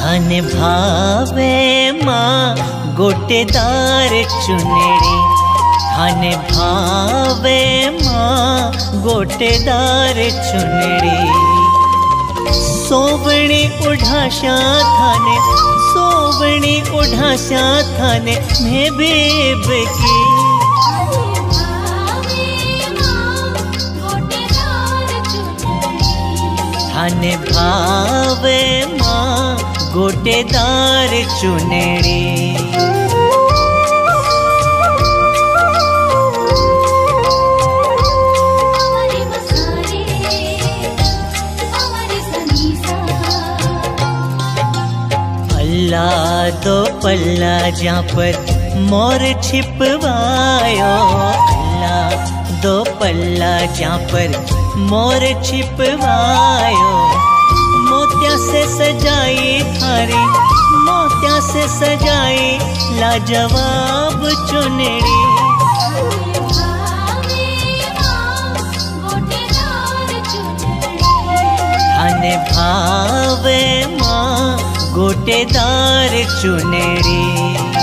धन भावे माँ गोटेदार चुनेड़ी, धन भावे माँ गोटेदार चुनेड़ी। सोवणी उढ़ाशा थाने, सोवणी उढ़ाशा थाने मैं बेब की। धन भावे माँ गोटेदार चुनेड़ी। पल्ला दो पल्ला जहाँ पर मोर छिपवायो, अल्लाह दो पल्ला जहाँ पर मोर छिपवायो। मोतिया से सजाई थारी, मोतिया से सजाई लाजवाब चुनेड़ी। धन भावे माँ गोटेदार चुनेड़ी।